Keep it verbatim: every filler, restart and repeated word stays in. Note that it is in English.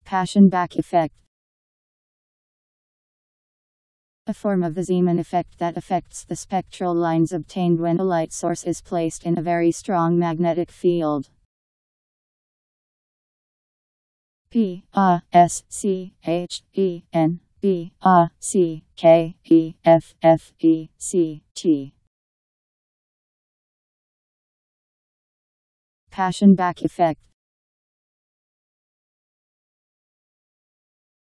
Paschen-Back effect. A form of the Zeeman effect that affects the spectral lines obtained when a light source is placed in a very strong magnetic field. P A S C H E N B A C K E F F E C T. Paschen-Back effect.